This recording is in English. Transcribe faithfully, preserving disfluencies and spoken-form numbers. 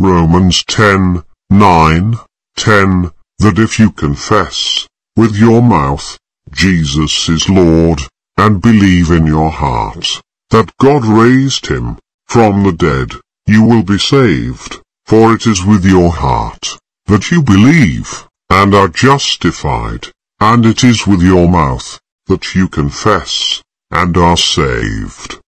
Romans ten, nine, ten, that if you confess with your mouth Jesus is Lord, and believe in your heart that God raised him from the dead, you will be saved. For it is with your heart that you believe, and are justified, and it is with your mouth that you confess, and are saved.